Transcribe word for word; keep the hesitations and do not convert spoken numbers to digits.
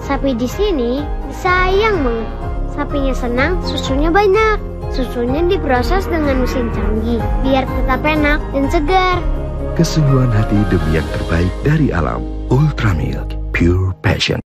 Sapi di sini sayang banget. Sapinya senang, susunya banyak. Susunya diproses dengan mesin canggih biar tetap enak dan segar. Kesungguhan hati demi yang terbaik dari alam. Ultra Milk, pure passion.